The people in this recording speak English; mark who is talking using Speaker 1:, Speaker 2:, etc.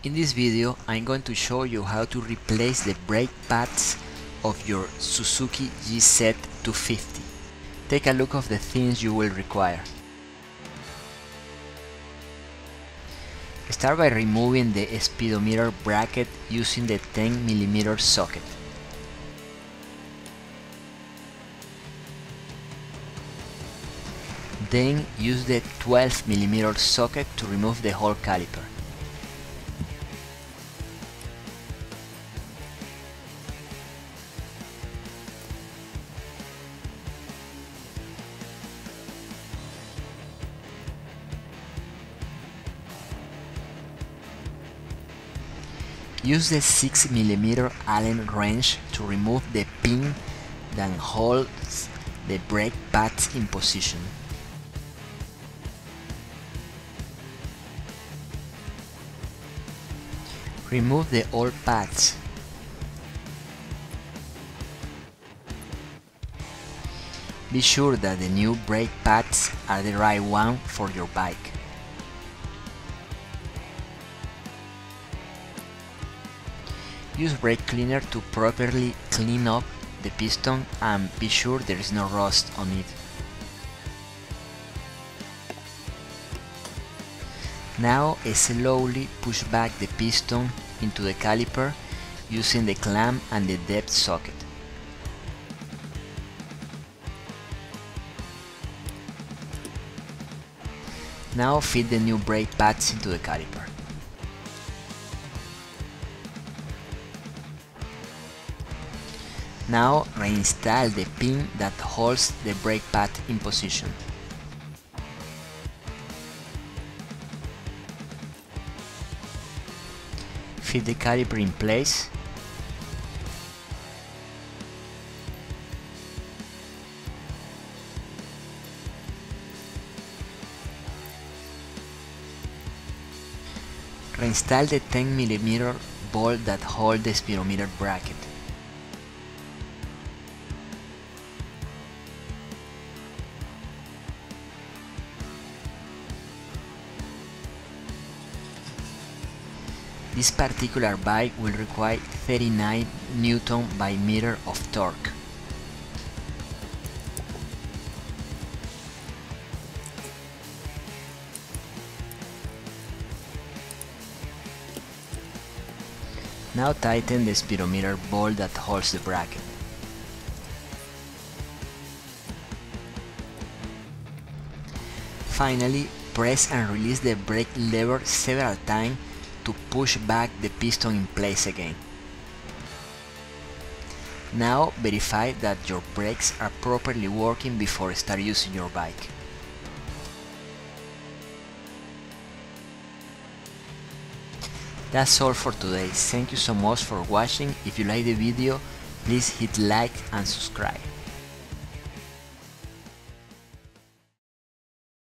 Speaker 1: In this video, I'm going to show you how to replace the brake pads of your Suzuki GZ250. Take a look of the things you will require. Start by removing the speedometer bracket using the 10mm socket. Then use the 12mm socket to remove the whole caliper. Use the 6mm Allen wrench to remove the pin that holds the brake pads in position. Remove the old pads. Be sure that the new brake pads are the right one for your bike. Use brake cleaner to properly clean up the piston and be sure there is no rust on it. Now slowly push back the piston into the caliper using the clamp and the depth socket. Now fit the new brake pads into the caliper. Now reinstall the pin that holds the brake pad in position. Fit the caliper in place. Reinstall the 10mm bolt that holds the speedometer bracket. This particular bike will require 39 Newton by meter of torque. Now tighten the speedometer bolt that holds the bracket. Finally, press and release the brake lever several times to push back the piston in place again. Now verify that your brakes are properly working before start using your bike. That's all for today. Thank you so much for watching. If you like the video, please hit like and subscribe.